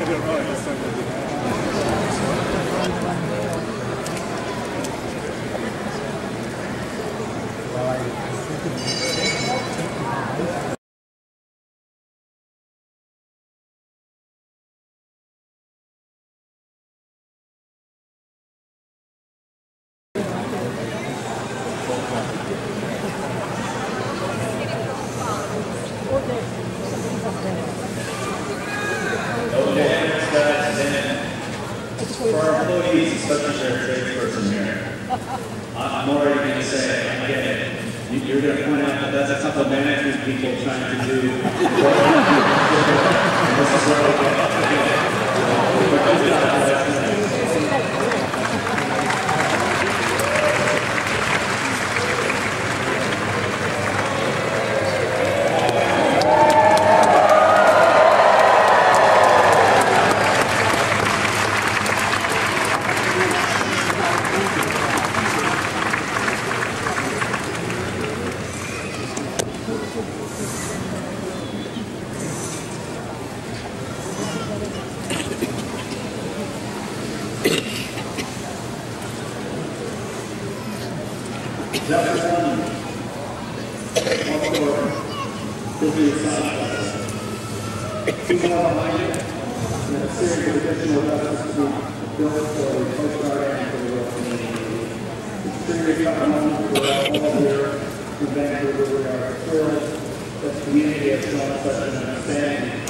don't know. I just don't know. For our employees, especially if you're a tradesperson here, I'm already going to say, I get it. You're going to point out that that's a couple of management people trying to do. This is what I get. Chapter 1, business two more behind it, and a series of additional vessels to be built for the Coast Guard and for the Royal Navy. It's a serious moment. We're all here in Vancouver. We are thrilled that the community has shown such an understanding